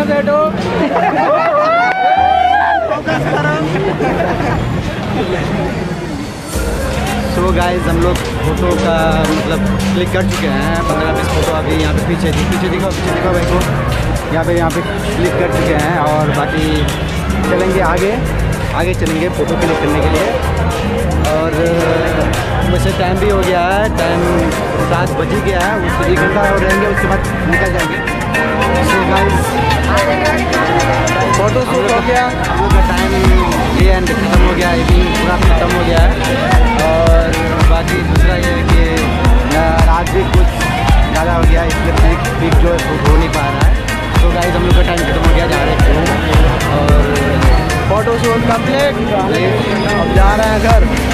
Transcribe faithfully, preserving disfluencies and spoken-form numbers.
बैठो। So guys हम लोग फोटो का मतलब क्लिक कर चुके हैं, पंद्रह बीस फोटो अभी यहाँ पे पीछे पीछे दिखाओ पीछे दिखाओ भाई को, यहाँ पे यहाँ पे क्लिक कर चुके हैं और बाकी चलेंगे आगे आगे चलेंगे फ़ोटो क्लिक करने के लिए। और वैसे टाइम भी हो गया है, टाइम सात बज ही गया है, उससे एक घंटा और रहेंगे उसके बाद निकल जाएंगे। सो गाइस फोटो शूट हो गया, हम लोग का टाइम ये एंड खत्म हो गया, इवनिंग पूरा खत्म हो गया है। और बाकी दूसरा ये है कि रात भी कुछ ज़्यादा हो गया, इसलिए पिक पिक जो है हो नहीं पा रहा है। तो गाइस हम लोग का टाइम खत्म हो गया, जा रहे हैं और फोटो शूट कंप्लीट, अब जा रहे हैं घर।